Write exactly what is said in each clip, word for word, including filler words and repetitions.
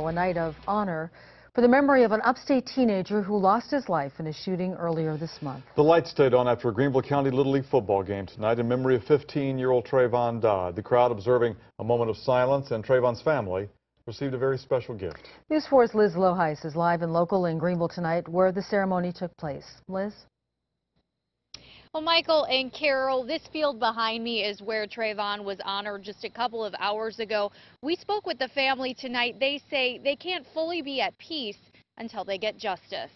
A night of honor for the memory of an upstate teenager who lost his life in a shooting earlier this month. The lights stayed on after a Greenville County Little League football game tonight in memory of fifteen-year-old Trayvon Dodd. The crowd observing a moment of silence, and Trayvon's family received a very special gift. News four's Liz Loheis is live and local in Greenville tonight where the ceremony took place. Liz? Well, Michael and Carol, this field behind me is where Trayvon was honored just a couple of hours ago. We spoke with the family tonight. They say they can't fully be at peace until they get justice.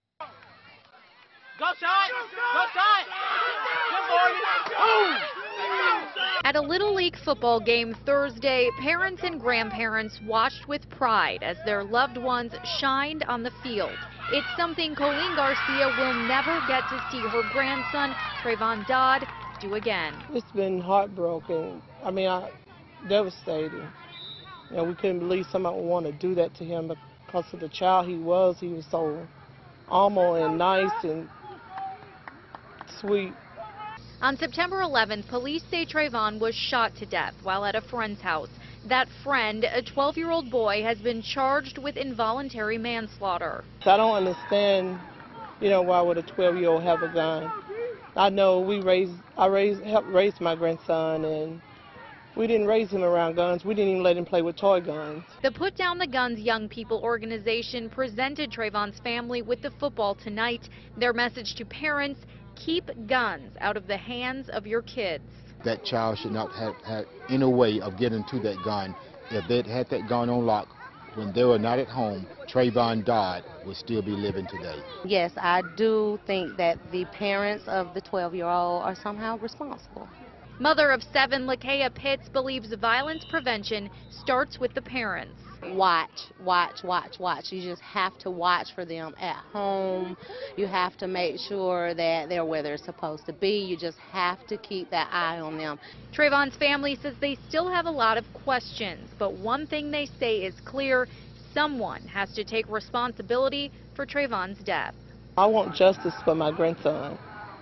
Go shot! Go shot! Good boy! At a Little League football game Thursday, parents and grandparents watched with pride as their loved ones shined on the field. It's something Colleen Garcia will never get to see her grandson, Trayvon Dodd, do again. It's been heartbroken. I mean, I, devastating. You know, we couldn't believe somebody would want to do that to him because of the child he was. He was so humble and nice and sweet. On September eleventh, police say Trayvon was shot to death while at a friend's house. That friend, a twelve-year-old boy, has been charged with involuntary manslaughter. I don't understand, you know, why would a twelve-year-old have a gun? I know we raised, I raised, helped raise my grandson, and we didn't raise him around guns. We didn't even let him play with toy guns. The Put Down the Guns Young People organization presented Trayvon's family with the football tonight. Their message to parents: keep guns out of the hands of your kids. That child should not have had any way of getting to that gun. If they'd had that gun on lock when they were not at home, Trayvon Dodd would still be living today. Yes, I do think that the parents of the twelve-year-old are somehow responsible. Mother of seven, Lakaya Pitts, believes violence prevention starts with the parents. Watch, watch, watch, watch. You just have to watch for them at home. You have to make sure that they're where they're supposed to be. You just have to keep that eye on them. Trayvon's family says they still have a lot of questions, but one thing they say is clear: someone has to take responsibility for Trayvon's death. I want justice for my grandson.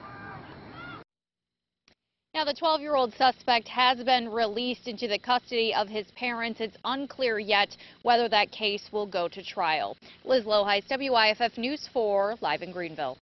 Now, the twelve-year-old suspect has been released into the custody of his parents. It's unclear yet whether that case will go to trial. Liz Loheis, W Y F F News four, live in Greenville.